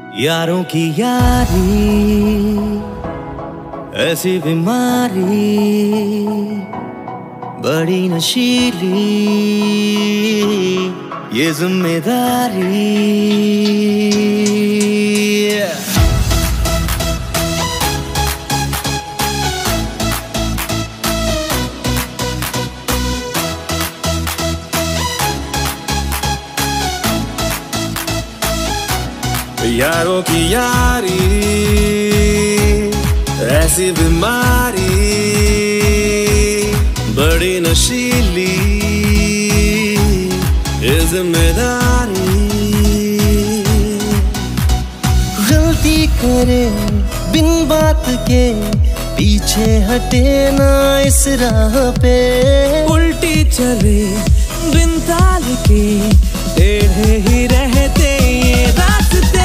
यारों की यारी ऐसी बीमारी बड़ी नशीली ये जिम्मेदारी। यारों की यारी ऐसी बीमारी बड़ी नशीली ये जिम्मेदारी। गलती करे बिन बात के पीछे हटे ना इस राह पे, उल्टी चले बिन ताल के टेढ़े ही रहते ये रास्ते।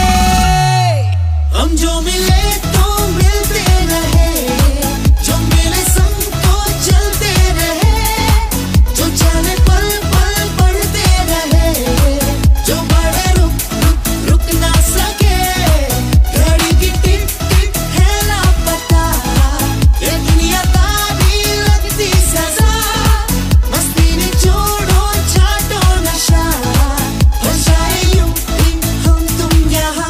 हम जो मिले तो मिलते रहे, जो मिले संग तो चलते रहे, जो चले पल पल बढ़ते रहे, जो बढ़े रुक ना सके। घड़ी की टिक टिक है लापता, ये दुनिया तारी लगती सजा। मस्ती ने जोड़ो छाटो नशा, हो जाए यूं ही हम तुम यहाँ।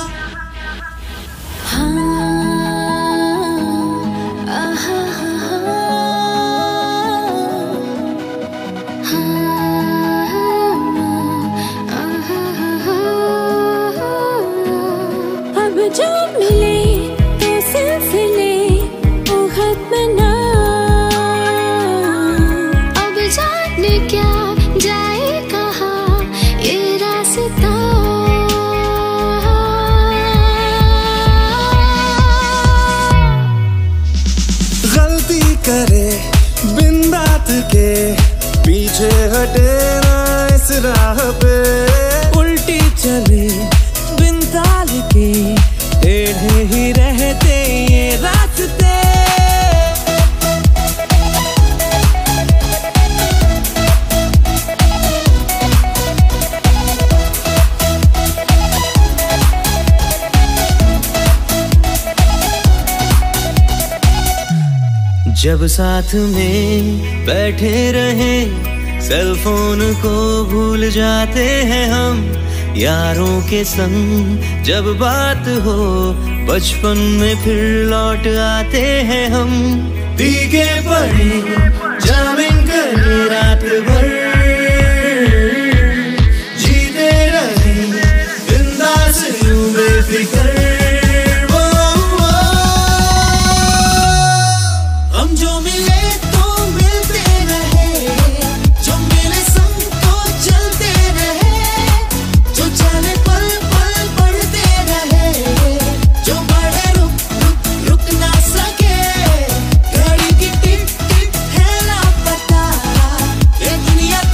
अब जो मिले तो सिलसिले वो खत्म ना। अब जाने क्या जाए कहाँ ये रास्ता। गलती करे बिन बात के पीछे हटे ना इस राह पे, उल्टी चले बिन ताल के टेढ़े ही रहते ये रास्ते। जब साथ में बैठे रहे सेल फोन को भूल जाते हैं हम। यारों के संग जब बात हो बचपन में फिर लौट आते हैं हम। भीगे पड़े जामिन करे रात भर, जीते रहे बिंदास यूं बेफिक्र। हम जो मिले तो मिलते रहे, जो मिले संग तो चलते रहे, जो चले पल पल बढ़ते रहे, जो बढ़े रुक ना सके। घड़ी की टिक टिक है लापता, ये दुनिया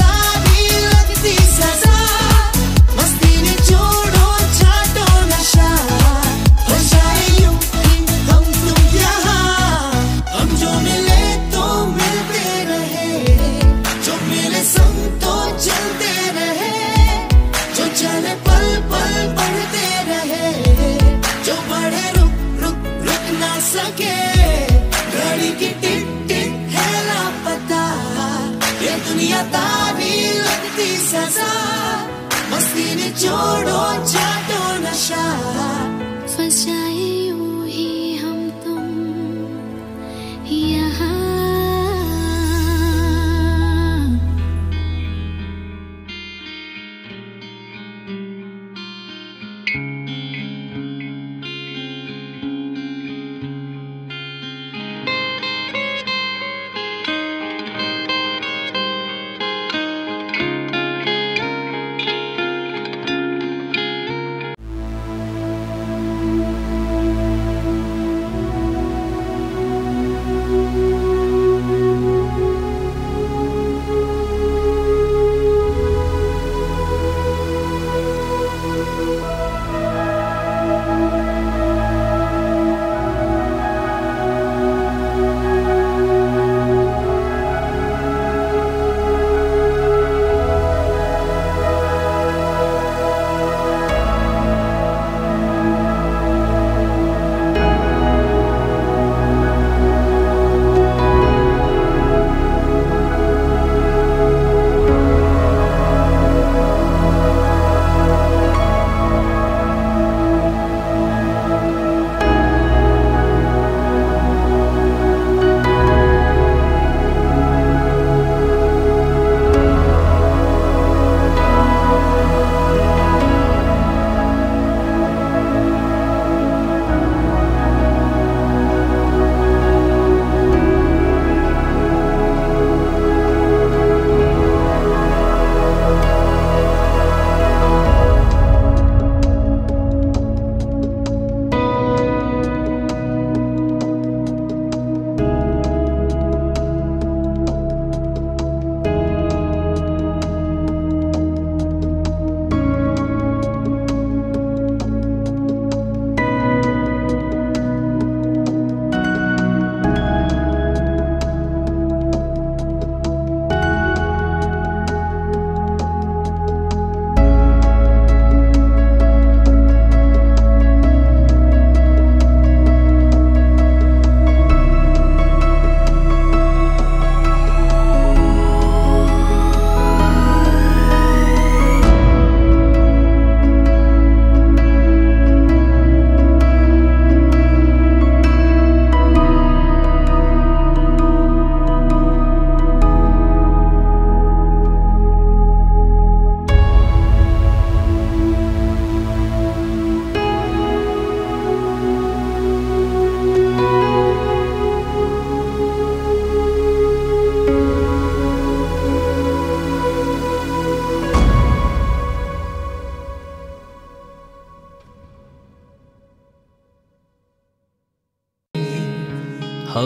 हम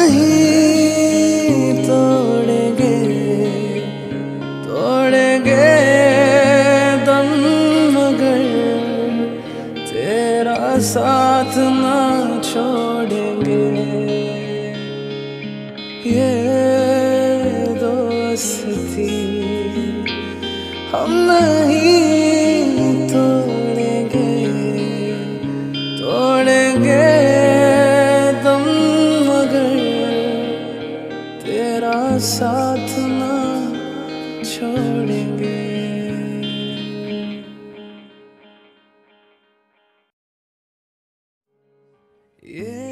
नहीं तोड़ेंगे तोड़ेंगे दम मगर तेरा साथ ना छोड़ेंगे। ये दोस्ती हम नहीं तोड़ेंगे तोड़ेंगे दम मगर तेरा साथ ना छोड़ेंगे। ये